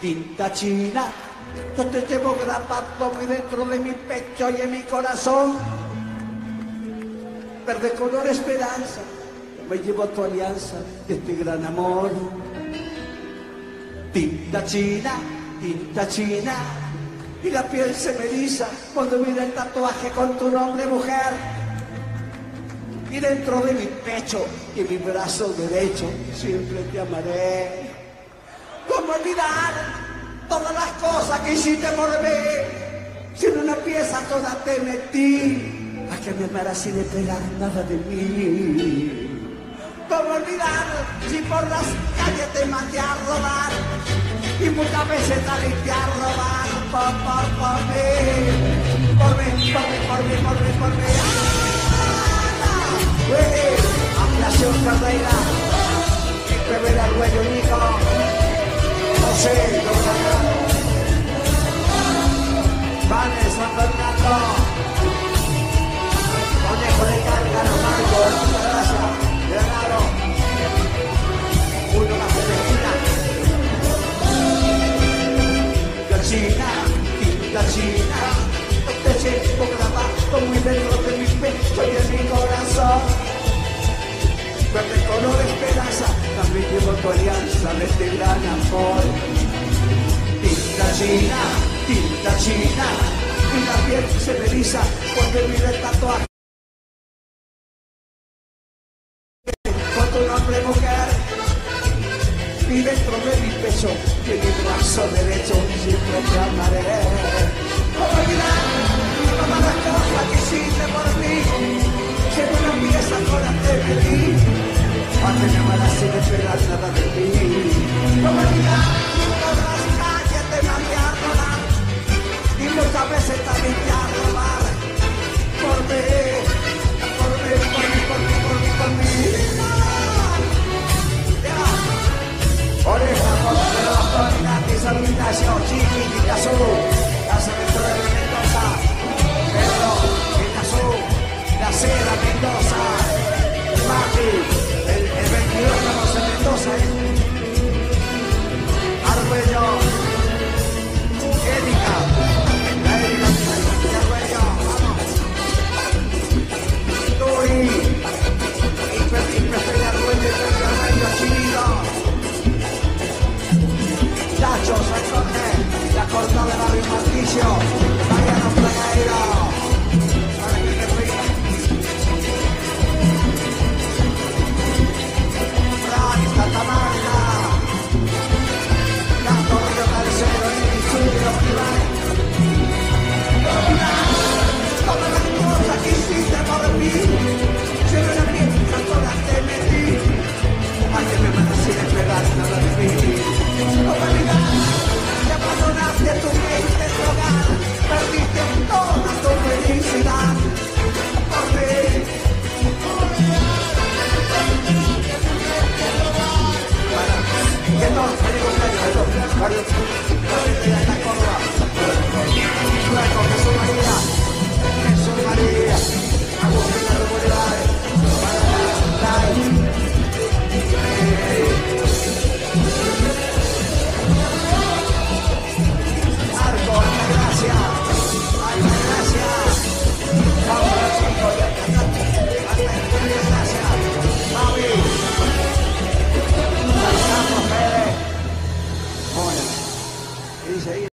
tinta china. Yo te llevo grabado muy dentro de mi pecho y en mi corazón. Verde color esperanza, me llevo a tu alianza de este gran amor. Tinta china, y la piel se me eriza cuando mira el tatuaje con tu nombre, mujer. Y dentro de mi pecho y en mi brazo derecho siempre te amaré. ¿Cómo olvidar todas las cosas que hiciste por mí? Si en una pieza toda te metí, a que me amaras sin esperar nada de mí. ¿Cómo olvidar si por las calles te mandé a robar? Y muchas veces saliste a robar por mí. Por mí. Ampliación Carrera, Pepe Arguello, Nico, José, Gonzalo, Vanes, San Fernando, Conejo de Cárcano, Marcos, Gracia, Granado, uno más de la China, te llevo grabado muy dentro de mi pecho y en mi corazón. Verde color esperanza, también llevo tu alianza de este gran amor. Tinta china, y la piel se me eriza porque mira el tatuaje con tu nombre, mujer. Y dentro de mi pecho y en mi brazo derecho siempre te amaré. ¿Cómo olvidar todas las cosas que hiciste por mí? Si en una pieza toda te metí, a que me amaras sin esperar nada de mí. ¿Cómo olvidar todas las calles te mandé a robar? Y muchas veces también te a robar por mí. Oreja, salutación, chiquitita azul, la Cementos de Mendoza, Pedro, el azul, la Cera, Mendoza, Mati, el 22 estamos en Mendoza, Arguello, Erika, la Erika, Arguello, vamos, Turi, y Pepe Arguello, Chinito, Chacho, San Jorge, la corta de Barrio Patricio, Mariano Plagaero, para que te rías. Fran, Santa Marta, Canto Río Tercero, Chulo, Iván. Todas las cosas que hiciste por mí, si no era bien, todas te metí, a que me mandas sin esperar nada de mí. ¿Cómo olvidar que abandonaste tu mente, tu hogar? Perdiste toda tu felicidad por mí. Bueno, que todos feliz cumpleaños de todos. Varios de la Córdoba. Luego Jesús María, Agustina de Bolívar,